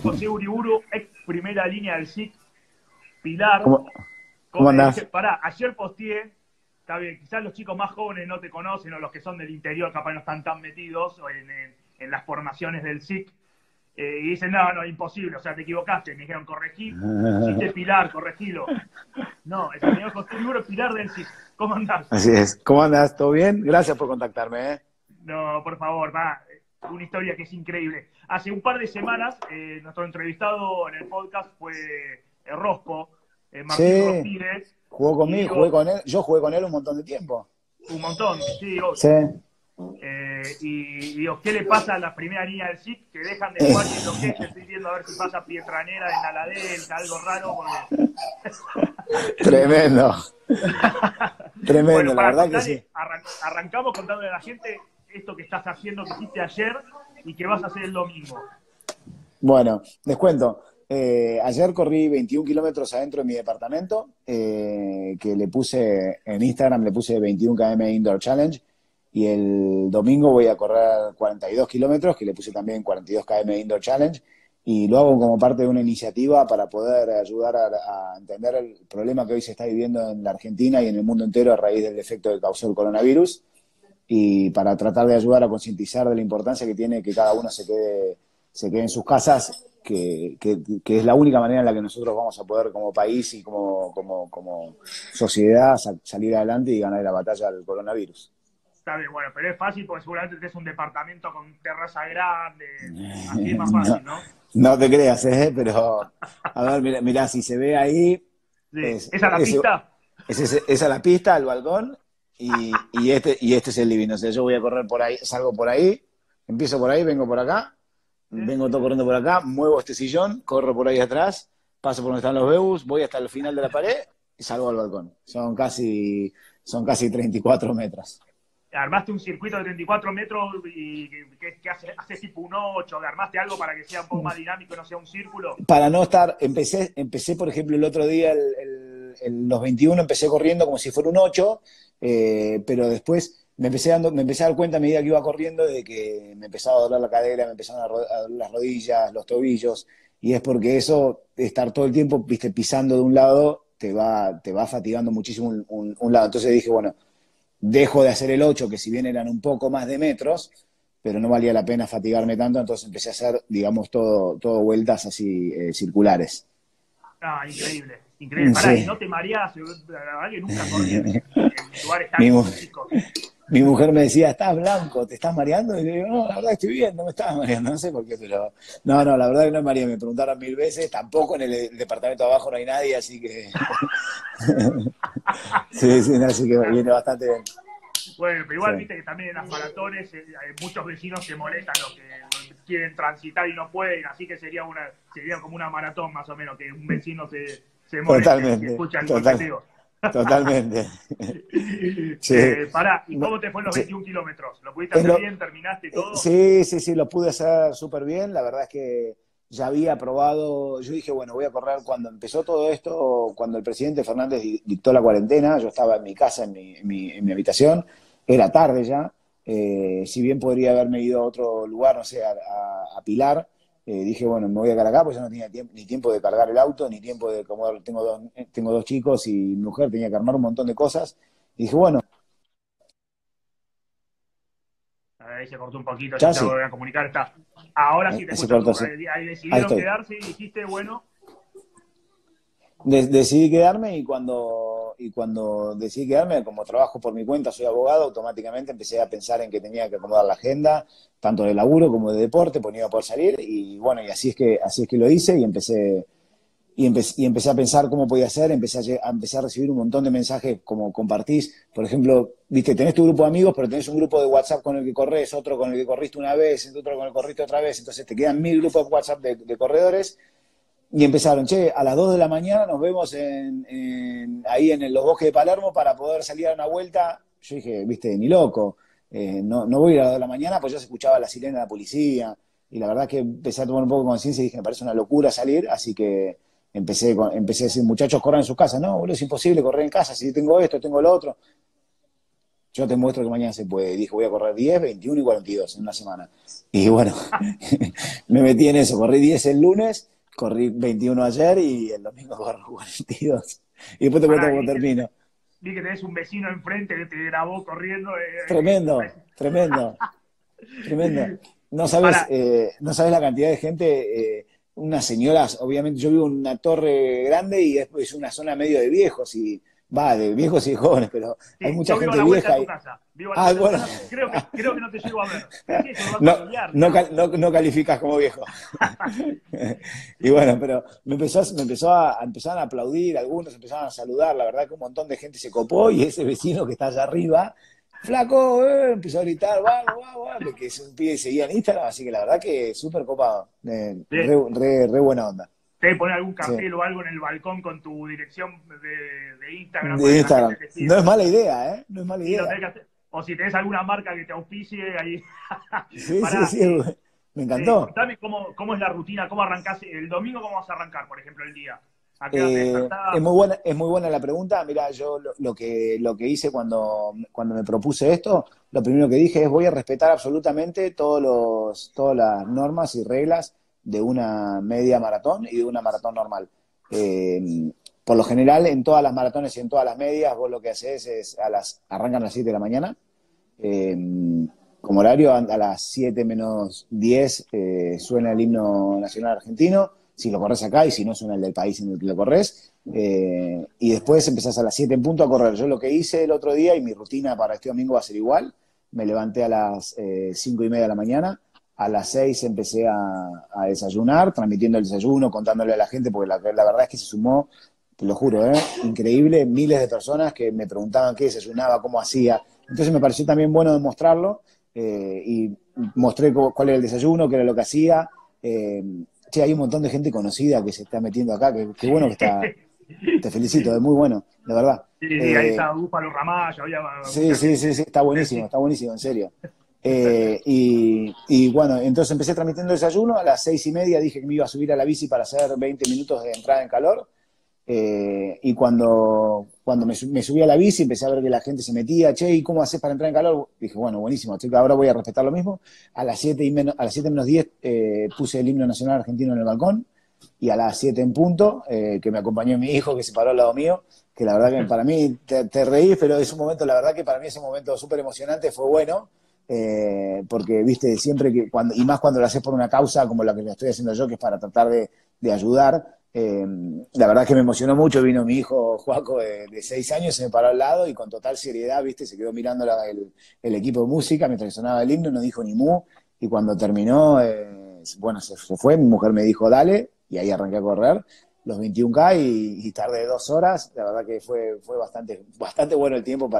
José Uriburu, ex primera línea del SIC, Pilar. ¿Cómo andás? Pará, ayer posteé, está bien, quizás los chicos más jóvenes no te conocen, o los que son del interior capaz no están tan metidos en las formaciones del SIC, y dicen, no, imposible, o sea, te equivocaste. Me dijeron, corregí, pusiste Pilar, corregilo. No, el señor José Uriburu, Pilar del SIC. ¿Cómo andás? Así es. ¿Cómo andás? ¿Todo bien? Gracias por contactarme, ¿eh? No, por favor, va. Una historia que es increíble. Hace un par de semanas, nuestro entrevistado en el podcast fue Rosco, Martín Sí, Rospírez, jugó y conmigo, jugué digo, con él. Yo jugué con él un montón de tiempo. un montón, sí, obvio. Sí. Y digo, ¿qué le pasa a la primera línea del SIC? Que dejan de jugar y enloquece. Estoy viendo a ver si pasa Pietranera en Aladelca, algo raro, porque... Tremendo. Tremendo, Bueno, la para verdad que contarle, sí. arrancamos contándole a la gente esto que estás haciendo, que hiciste ayer y que vas a hacer el domingo. Bueno, les cuento. Ayer corrí 21 kilómetros adentro de mi departamento, que le puse en Instagram, le puse 21 km Indoor Challenge. Y el domingo voy a correr 42 kilómetros, que le puse también 42 km Indoor Challenge. Y lo hago como parte de una iniciativa para poder ayudar a entender el problema que hoy se está viviendo en la Argentina y en el mundo entero a raíz del efecto que causó el coronavirus. Y para tratar de ayudar a concientizar de la importancia que tiene que cada uno se quede en sus casas, que es la única manera en la que nosotros vamos a poder como país y como sociedad salir adelante y ganar la batalla al coronavirus. Está bien, bueno, pero es fácil porque seguramente tenés un departamento con terraza grande, así es más fácil, ¿no? No te creas, ¿eh? Pero, a ver, mirá, si se ve ahí, Sí. ¿Esa es la pista? esa es la pista, el balcón, y este es el living. O sea, yo voy a correr por ahí, salgo por ahí, empiezo por ahí, vengo por acá, vengo todo corriendo por acá, muevo este sillón, corro por ahí atrás, paso por donde están los Beus, voy hasta el final de la pared y salgo al balcón. Son casi 34 metros. Armaste un circuito de 34 metros y que haces tipo un 8, armaste algo para que sea un poco más dinámico y no sea un círculo. Para no estar, empecé por ejemplo, el otro día, los 21, empecé corriendo como si fuera un 8, pero después me empecé a dar cuenta a medida que iba corriendo de que me empezaba a doler la cadera, me empezaban a doler las rodillas, los tobillos, y es porque eso, estar todo el tiempo, viste, pisando de un lado, te va fatigando muchísimo un lado. Entonces dije, bueno, dejo de hacer el 8, que si bien eran un poco más de metros, pero no valía la pena fatigarme tanto, entonces empecé a hacer, digamos, todo vueltas así circulares. Ah, increíble, increíble. Pará, Sí. y no te mareás, la verdad que nunca corrí en lugares Mi, tan chicos. mi mujer me decía, estás blanco, ¿te estás mareando? Y le digo, no, la verdad estoy bien, no me estaba mareando, no sé por qué, pero no, la verdad que no me mareé, me preguntaron 1000 veces, tampoco en el departamento de abajo no hay nadie, así que sí, así que viene bastante bien. Bueno, pero igual Sí. viste que también en las maratones muchos vecinos se molestan los que quieren transitar y no pueden, así que sería como una maratón más o menos, que un vecino se moleste y Totalmente, escucha el golpeteo. totalmente. Sí. Pará, ¿y No, cómo te fue en los sí. 21 kilómetros? ¿Lo pudiste Es hacer lo, bien? ¿Terminaste todo? sí, lo pude hacer súper bien. La verdad es que ya había probado. Yo dije, bueno, voy a correr cuando empezó todo esto, cuando el presidente Fernández dictó la cuarentena. Yo estaba en mi casa, en mi habitación. Era tarde ya. Si bien podría haberme ido a otro lugar, no sé, a Pilar, dije, bueno, me voy a quedar acá, pues yo no tenía ni tiempo de cargar el auto, ni tiempo de comer. Tengo dos chicos y mi mujer, tenía que armar un montón de cosas. Y dije, bueno, Ahí se cortó un poquito, ya ya se sí. volvió a comunicar. Está. Ahora sí te Se escucho. cortó, sí. Ahí Ahí decidieron estoy. quedarse y dijiste, bueno, Decidí quedarme y cuando decidí quedarme, como trabajo por mi cuenta, soy abogado, automáticamente empecé a pensar en que tenía que acomodar la agenda, tanto de laburo como de deporte, pues no iba a poder salir, y bueno, y así es que lo hice, y empecé a pensar cómo podía hacer, empecé a recibir un montón de mensajes como compartís, por ejemplo, viste, tenés tu grupo de amigos, pero tenés un grupo de WhatsApp con el que corres, otro con el que corriste una vez, otro con el que corriste otra vez, entonces te quedan 1000 grupos de WhatsApp de corredores. Y empezaron, che, a las 2 de la mañana nos vemos ahí en los bosques de Palermo para poder salir a una vuelta. Yo dije, viste, ni loco, no voy a ir a las 2 de la mañana, pues ya se escuchaba la sirena de la policía. Y la verdad que empecé a tomar un poco de conciencia y dije, me parece una locura salir, así que empecé a decir, muchachos, corran en sus casas. No, boludo, es imposible correr en casa, si tengo esto, tengo lo otro. yo te muestro que mañana se puede. Dije, voy a correr 10, 21 y 42 en una semana. Y bueno, me metí en eso, corrí 10 el lunes, corrí 21 ayer y el domingo corro 42. Y después te cuento Pará, cómo termino. vi que tenés un vecino enfrente que te grabó corriendo. Tremendo, tremendo, tremendo. Pará, No sabes la cantidad de gente, unas señoras, obviamente yo vivo en una torre grande y es una zona medio de viejos y va, de viejos y de jóvenes, pero hay sí, mucha yo vivo a gente la vuelta de vieja tu y, casa. Vivo a la ah, vuelta de tu bueno, casa. Creo que no te llego a ver. Pensé que lo vas a no, pelear, digamos. no calificas como viejo. Y Sí, bueno, pero empezaron a aplaudir, algunos empezaron a saludar, la verdad que un montón de gente se copó y ese vecino que está allá arriba, flaco, empezó a gritar, vamos, vamos, vamos, que es un pibe que seguía en Instagram, así que la verdad que súper copado, re buena onda. te poner algún Sí. cartel o algo en el balcón con tu dirección de Instagram para De que la gente Instagram. te No es siga. mala idea, ¿eh? No es mala Sí, lo idea. tenés que hacer. O si tenés alguna marca que te auspicie, ahí. Sí, sí, Pará, sí, me encantó. contame cómo es la rutina, cómo arrancás el domingo, cómo vas a arrancar, por ejemplo, el día. ¿A qué hora te despertás? Es muy buena la pregunta. Mira, yo lo que hice cuando me propuse esto, lo primero que dije es voy a respetar absolutamente todas las normas y reglas de una media maratón y de una maratón normal. Por lo general, en todas las maratones y en todas las medias, vos lo que haces es arrancan a las 7 de la mañana. Eh, Como horario, a las 7 menos 10 suena el himno nacional argentino, si lo corres acá y si no suena el del país en el que lo corres. Y después empezás a las 7 en punto a correr. Yo lo que hice el otro día y mi rutina para este domingo va a ser igual. Me levanté a las 5 y media de la mañana. A las 6 empecé a desayunar, transmitiendo el desayuno, contándole a la gente, porque la verdad es que se sumó, te lo juro, increíble, miles de personas que me preguntaban qué desayunaba, cómo hacía. Entonces me pareció también bueno demostrarlo y mostré cuál era el desayuno, qué era lo que hacía. Che, hay un montón de gente conocida que se está metiendo acá, que bueno que está, te felicito, es muy bueno, de verdad. Sí, ahí está Búfalo Ramallo, había Sí, mucha sí, gente. sí, sí, está buenísimo, en serio. Y bueno, entonces empecé transmitiendo el desayuno, a las 6 y media dije que me iba a subir a la bici para hacer 20 minutos de entrada en calor. Y cuando me subí a la bici, empecé a ver que la gente se metía, che, ¿y cómo haces para entrar en calor? Dije, bueno, buenísimo, che, ahora voy a respetar lo mismo. A las 7 menos 10 puse el himno nacional argentino en el balcón, y a las 7 en punto, que me acompañó mi hijo, que se paró al lado mío, que la verdad que para mí, te reís, pero es un momento, la verdad que para mí es un momento súper emocionante, fue bueno, porque, viste, siempre y más cuando lo haces por una causa como la que lo estoy haciendo yo, que es para tratar de ayudar. La verdad es que me emocionó mucho, vino mi hijo Joaco de 6 años, se me paró al lado y con total seriedad, viste, se quedó mirando el equipo de música mientras sonaba el himno, no dijo ni mu, y cuando terminó, bueno, se fue, mi mujer me dijo dale, y ahí arranqué a correr los 21K y tardé 2 horas, la verdad que fue bastante bueno el tiempo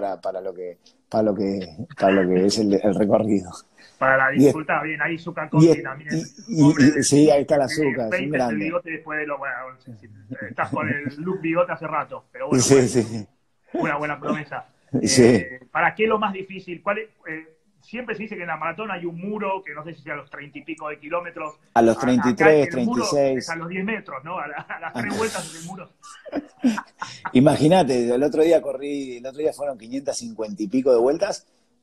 para lo que es el recorrido. Para la Y, dificultad, bien, ahí Zucca y, Conti también, pobre sí, ahí está te el azúcar, es un peites el grande. bigote después de lo, bueno, no sé si estás con el look bigote hace rato, pero bueno, Sí, sí, una buena promesa. sí. ¿Para qué lo más difícil? Siempre se dice que en la maratón hay un muro, que no sé si sea a los 30 y pico de kilómetros. A los Acá 33, el muro es a 36. los 10 metros, ¿no? A las 3 vueltas del muro. Imagínate, el otro día fueron 550 y pico de vueltas,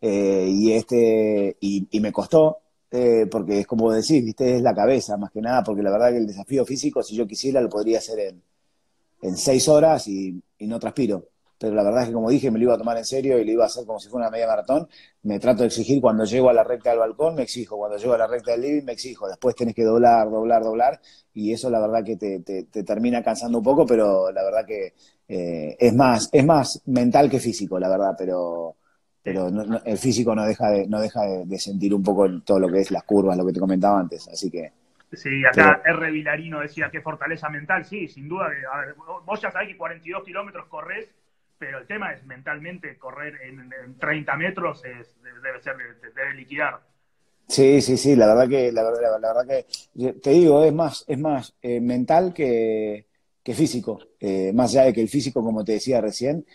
y me costó, porque es como decís, viste, es la cabeza más que nada, porque la verdad que el desafío físico, si yo quisiera, lo podría hacer en 6 horas y no transpiro. Pero la verdad es que, como dije, me lo iba a tomar en serio y lo iba a hacer como si fuera una media maratón. Me trato de exigir cuando llego a la recta del balcón, me exijo. Cuando llego a la recta del living, me exijo. Después tenés que doblar, doblar, doblar. Y eso, la verdad, que te termina cansando un poco, pero la verdad que es más mental que físico, la verdad. Pero el físico no deja de sentir un poco todo lo que es las curvas, lo que te comentaba antes. Así que. Sí, Pero acá R. Vilarino decía que fortaleza mental, sí, sin duda. A ver, vos ya sabés que 42 kilómetros corres, pero el tema es mentalmente correr en 30 metros debe liquidar. sí, sí, sí, la verdad que te digo, es más mental que físico. Más allá de que el físico, como te decía recién,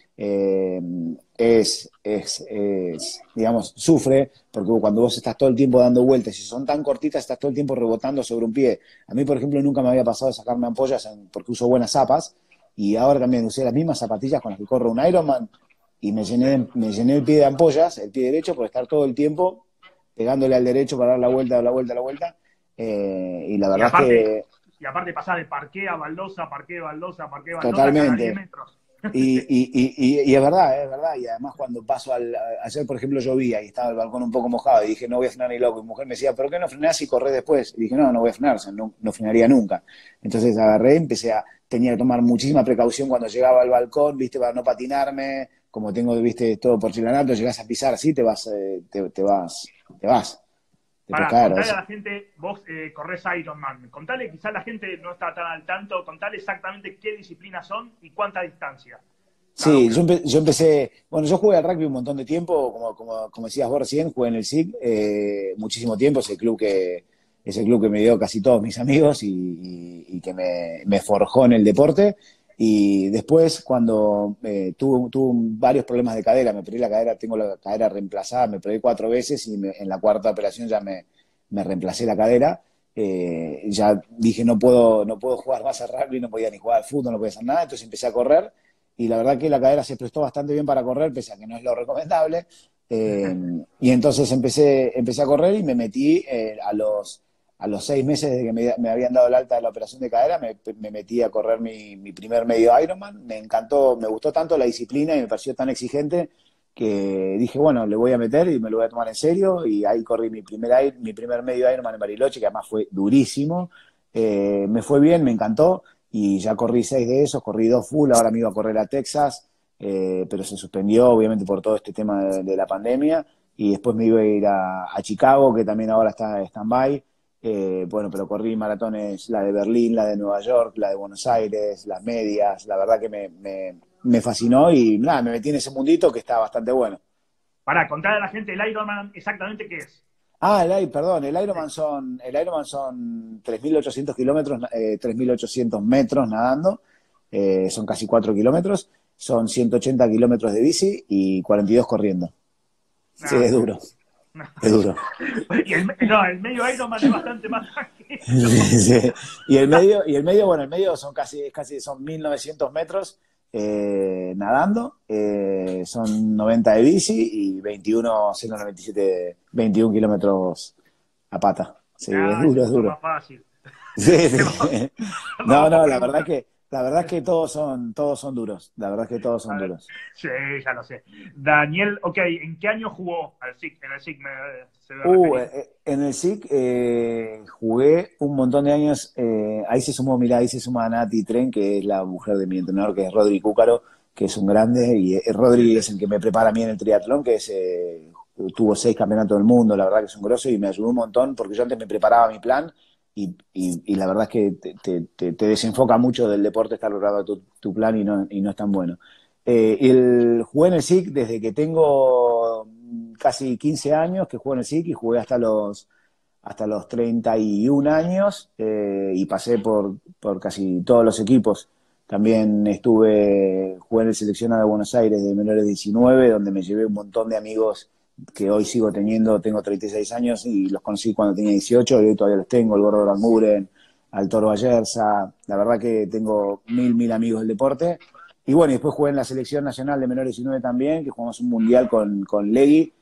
digamos, sufre, porque cuando vos estás todo el tiempo dando vueltas y son tan cortitas, estás todo el tiempo rebotando sobre un pie. A mí, por ejemplo, nunca me había pasado de sacarme ampollas porque uso buenas zapas, y ahora también usé las mismas zapatillas con las que corro un Ironman. y me llené el pie de ampollas, el pie derecho, por estar todo el tiempo pegándole al derecho para dar la vuelta, dar la vuelta, la vuelta. Y la Y verdad es aparte, que y aparte pasar de parqué a baldosa, parqué, baldosa, parqué, baldosa cada 10 totalmente. metros. Y es verdad. Y además cuando paso ayer, por ejemplo, llovía y estaba el balcón un poco mojado y dije, no voy a frenar ni loco. Y mi mujer me decía, ¿pero qué no frenás y corres después? Y dije, no, no voy a frenar, o sea, no, no frenaría nunca. Entonces agarré, tenía que tomar muchísima precaución cuando llegaba al balcón, viste, para no patinarme. Como tengo, viste, todo porcelanato, llegás a pisar así, te vas, te puedes Para caer. contarle a la gente, vos corres Ironman. Contale, quizás la gente no está tan al tanto, contale exactamente qué disciplinas son y cuánta distancia cada Sí, una. yo empecé, bueno, yo jugué al rugby un montón de tiempo, como decías vos recién, jugué en el SIC muchísimo tiempo, es el club que me dio casi todos mis amigos y que me forjó en el deporte. Y después, cuando tuve varios problemas de cadera, me perdí la cadera, tengo la cadera reemplazada, me perdí 4 veces y en la cuarta operación ya me reemplacé la cadera. Ya dije, no puedo jugar más al rugby, no podía ni jugar al fútbol, no podía hacer nada, entonces empecé a correr y la verdad que la cadera se prestó bastante bien para correr, pese a que no es lo recomendable. Eh, y entonces empecé a correr y me metí a los 6 meses de que me habían dado el alta de la operación de cadera, me metí a correr mi primer medio Ironman. Me encantó, me gustó tanto la disciplina y me pareció tan exigente que dije, bueno, le voy a meter y me lo voy a tomar en serio. Y ahí corrí mi primer medio Ironman en Bariloche, que además fue durísimo. Me fue bien, me encantó y ya corrí 6 de esos, corrí 2 full, ahora me iba a correr a Texas, pero se suspendió obviamente por todo este tema de la pandemia y después me iba a ir a Chicago, que también ahora está en stand-by. Bueno, pero corrí maratones, la de Berlín, la de Nueva York, la de Buenos Aires, las medias, la verdad que me fascinó y nada, me metí en ese mundito que está bastante bueno. Para contarle a la gente el Ironman exactamente qué es. Perdón, Sí. El Ironman son 3.800 kilómetros, 3.800 metros nadando, son casi 4 kilómetros, son 180 kilómetros de bici y 42 corriendo. Sí, Ah, es duro, no, es duro. y no, el medio Ironman es bastante más tranquilo. Sí. Bueno, el medio son 1.900 metros nadando, son 90 de bici y 197, 21 kilómetros a pata. Sí, es Ah, se duro, es puso duro. más fácil. Sí, Vamos, sí. No, vamos por no, preguntas. la verdad es que todos son duros. La verdad es que todos A son ver, duros. sí, ya lo sé. Daniel, ok, ¿en qué año jugó al SIC? En el SIC se debe referir. En el SIC jugué un montón de años. Ahí se suma Nati Tren, que es la mujer de mi entrenador, que es Rodri Cúcaro, que es un grande. Y Sí, Rodri sí. es el que me prepara a mí en el triatlón, tuvo 6 campeonatos del mundo, la verdad que es un grosso y me ayudó un montón porque yo antes me preparaba mi plan y la verdad es que te desenfoca mucho del deporte estar logrando tu plan y no es tan bueno. Jugué en el SIC desde que tengo casi 15 años que juego en el SIC y jugué hasta los 31 años y pasé por casi todos los equipos. También jugué en el seleccionado de Buenos Aires de menores de 19, donde me llevé un montón de amigos que hoy sigo teniendo. Tengo 36 años y los conocí cuando tenía 18 y hoy todavía los tengo, el Gordo Aranguren, al Toro Ayerza. La verdad que tengo mil amigos del deporte. Y bueno, y después jugué en la selección nacional de menores de 19 también, que jugamos un mundial con Legui,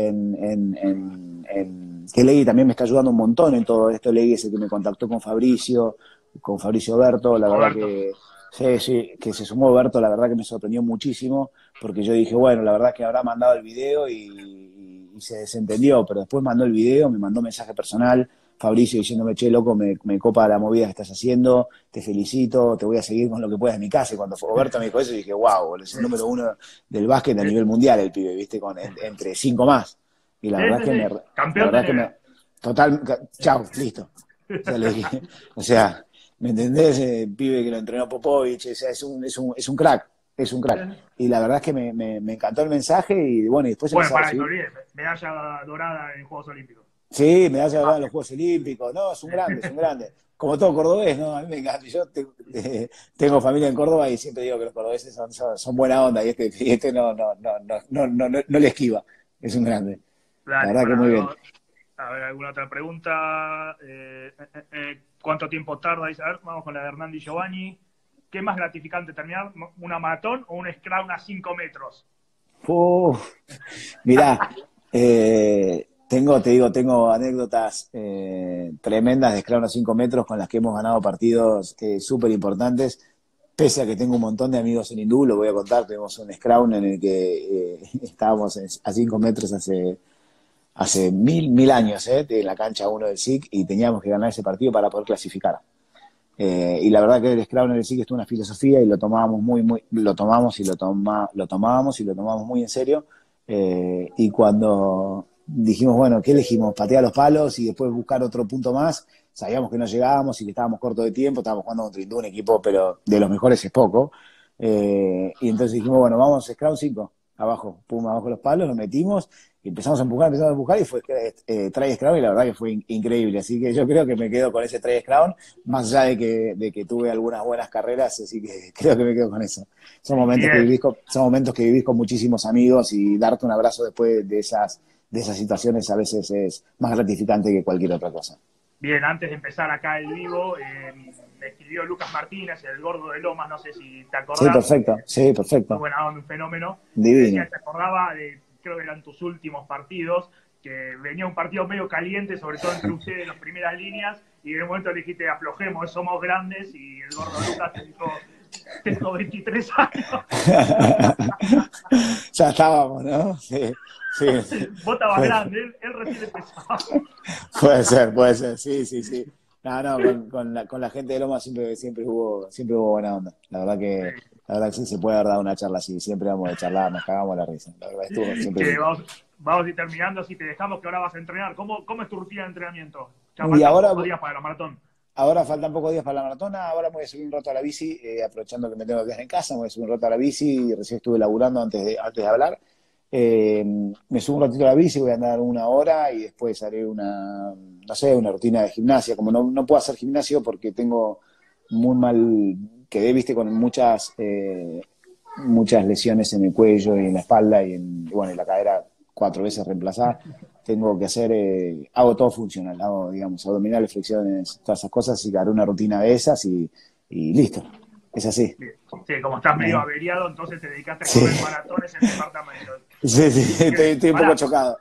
que Legui también me está ayudando un montón en todo esto. Legui es el que me contactó con Fabricio Berto, la verdad Roberto. que sí, sí, que se sumó Berto, la verdad que me sorprendió muchísimo, porque yo dije, bueno, la verdad que habrá mandado el video y se desentendió, pero después mandó el video, me mandó mensaje personal, Fabricio diciéndome, che, loco, me copa la movida que estás haciendo, te felicito, te voy a seguir con lo que puedas en mi casa. Y cuando Roberto me dijo eso, dije, wow, es el número uno del básquet a Sí, nivel mundial el pibe, ¿viste? Entre 5 más. Y la sí, verdad sí, que sí. la Campeón de verdad que NBA. total, chao, listo. O sea, le dije, o sea, ¿me entendés? Pibe que lo entrenó Popovich, o sea, es un crack, es un crack. Y la verdad es que me encantó el mensaje y bueno, y después Bueno, empecé a para que me recibir. olvides, medalla dorada en Juegos Olímpicos. Sí, medalla dorada en los Básquet. Juegos Olímpicos, no, es un grande, es un grande. Como todo cordobés, ¿no? A mí me encanta. Yo tengo familia en Córdoba y siempre digo que los cordobeses son buena onda y este no le esquiva, es un grande. La Dale, verdad que para, muy bien. a ver, alguna otra pregunta. ¿Cuánto tiempo tarda? A ver, vamos con la de Hernandi Giovanni. ¿Qué más gratificante terminar una maratón o un scrum a 5 metros? Mirá, tengo anécdotas tremendas de Scrum a 5 metros con las que hemos ganado partidos súper importantes. Pese a que tengo un montón de amigos en Hindú, lo voy a contar, tuvimos un Scrum en el que estábamos a 5 metros hace mil años, en la cancha 1 del SIC, y teníamos que ganar ese partido para poder clasificar. Y la verdad que el Scrum en el SIC es una filosofía y lo tomábamos lo tomábamos muy en serio. Y cuando dijimos, bueno, ¿qué elegimos? Patear los palos y después buscar otro punto más. Sabíamos que no llegábamos y que estábamos cortos de tiempo, estábamos jugando contra Hindú, un equipo, pero de los mejores es poco. Y entonces dijimos, bueno, vamos, Scrum 5, abajo, pum, abajo los palos, lo metimos y empezamos a empujar y fue try Scrum, y la verdad que fue increíble. Así que yo creo que me quedo con ese try Scrum, más allá de que tuve algunas buenas carreras, así que creo que me quedo con eso. Son momentos que vivís con muchísimos amigos, y darte un abrazo después de esas situaciones a veces es más gratificante que cualquier otra cosa. Bien, antes de empezar acá el vivo, me escribió Lucas Martínez, el gordo de Lomas, no sé si te acordás. Sí, perfecto. Muy buena onda, un fenómeno. Divino. Decía, te acordaba de, creo que eran tus últimos partidos, que venía un partido medio caliente, sobre todo entre ustedes en las primeras líneas, y en un momento le dijiste, aflojemos, somos grandes, y el gordo Lucas te dijo, tengo 23 años. Ya estábamos, ¿no? Sí. Vos estabas grande, él recién empezaba. Puede ser, sí. No, con la gente de Loma siempre hubo buena onda. La verdad que sí se puede haber dado una charla así, siempre vamos a charlar, nos cagamos la risa. La verdad estuvo siempre. Vamos a ir terminando, así te dejamos, que ahora vas a entrenar. ¿Cómo es tu rutina de entrenamiento? Ya y ahora, pocos días para la maratón. Ahora faltan pocos días para la maratona, ahora me voy a subir un rato a la bici, aprovechando que me tengo que quedar en casa, me voy a subir un rato a la bici, recién estuve laburando antes de hablar. Me subo un ratito a la bici, voy a andar 1 hora y después haré una rutina de gimnasia. Como no puedo hacer gimnasio porque tengo muy mal, quedé, viste, con muchas lesiones en el cuello y en la espalda y en la cadera 4 veces reemplazada. Tengo que hacer, hago todo funcional, hago, digamos, abdominales, flexiones, todas esas cosas, y haré una rutina de esas y listo. Es así. Sí, como estás medio averiado, entonces te dedicaste a correr maratones en departamento. Sí, estoy un poco chocado.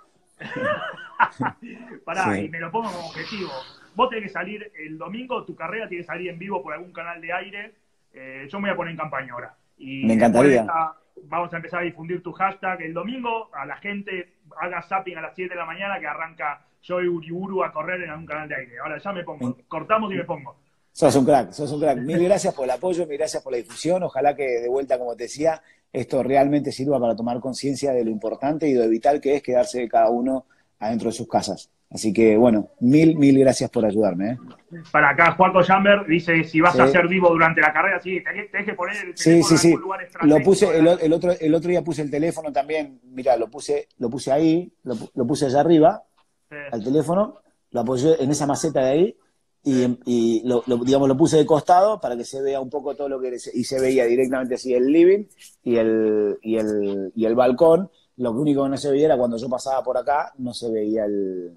Pará, y me lo pongo como objetivo. Vos tenés que salir el domingo, tu carrera tiene que salir en vivo por algún canal de aire. Yo me voy a poner en campaña ahora. Y me encantaría. Vamos a empezar a difundir tu hashtag el domingo. A la gente haga zapping a las 7 de la mañana, que arranca yo y Uriburu a correr en algún canal de aire. Ahora ya me pongo. Cortamos y me pongo. Sos un crack. Mil gracias por el apoyo, mil gracias por la difusión. Ojalá que, de vuelta, como te decía, esto realmente sirva para tomar conciencia de lo importante y de lo vital que es quedarse cada uno adentro de sus casas. Así que, bueno, mil gracias por ayudarme. Para acá, Juaco Jamber dice, si vas a hacer vivo durante la carrera, sí, tenés que poner el teléfono en algún lugar estratégico. Lo puse, el otro día puse el teléfono también, mirá, lo puse ahí, lo puse allá arriba, al teléfono, lo apoyé en esa maceta de ahí, y lo puse de costado para que se vea un poco todo lo que... Y se veía directamente así el living y el balcón. Lo único que no se veía era cuando yo pasaba por acá, no se veía el...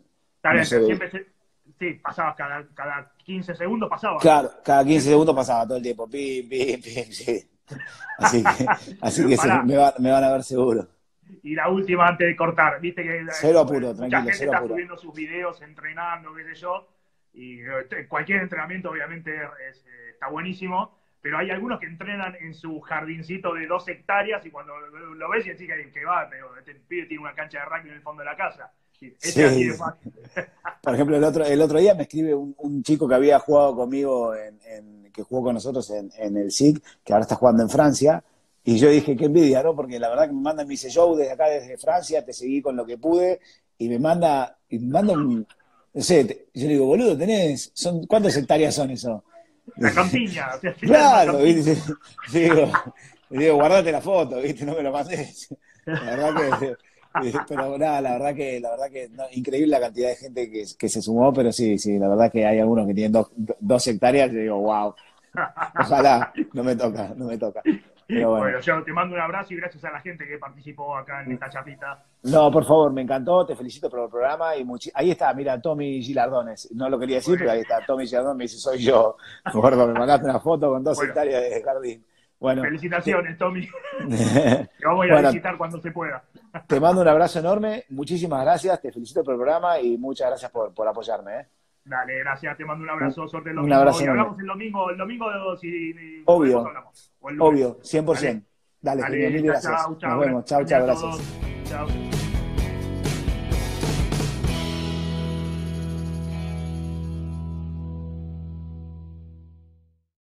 Sí, pasabas cada 15 segundos, pasaba. Claro, cada 15 segundos pasaba todo el tiempo. Pim, sí. Así que sí, me van a ver seguro. Y la última antes de cortar, viste que cero apuro, mucha tranquilo, gente está subiendo sus videos entrenando, qué sé yo, y cualquier entrenamiento obviamente está buenísimo, pero hay algunos que entrenan en su jardincito de 2 hectáreas y cuando lo ves y decís que va, pero este pibe tiene una cancha de rugby en el fondo de la casa. Sí. Así de fácil. Por ejemplo, el otro día me escribe un chico que había jugado conmigo, que jugó con nosotros en el SIC, que ahora está jugando en Francia, y yo dije, qué envidia, ¿no? Porque la verdad que me mandan, me dice, yo desde acá, desde Francia, te seguí con lo que pude, y me manda un... No sé, yo le digo, boludo, ¿cuántas hectáreas son eso? La campiña. Claro, ¿viste? Digo, guardate la foto, ¿viste? No me lo mandes. La verdad que... Pero nada, la verdad que no, increíble la cantidad de gente que se sumó, pero sí, la verdad que hay algunos que tienen 2 hectáreas, y digo, wow, ojalá, no me toca. Pero bueno, yo te mando un abrazo y gracias a la gente que participó acá en esta chapita. No, por favor, me encantó, te felicito por el programa y ahí está, mira, Tommy Gilardones, no lo quería decir, pero ahí está, Tommy Gilardones me dice, soy yo, gordo, me mandaste una foto con 2 hectáreas de jardín. Bueno, felicitaciones, Tommy. Te vamos a ir a visitar cuando se pueda. Te mando un abrazo enorme, muchísimas gracias, te felicito por el programa y muchas gracias por apoyarme. Dale, gracias, te mando un abrazo, suerte el Un domingo. abrazo Y enorme. hablamos el domingo si obvio, hablamos. obvio, 100%. Dale, genial, mil gracias. Chau, Nos vemos, chao, gracias. gracias. Chao.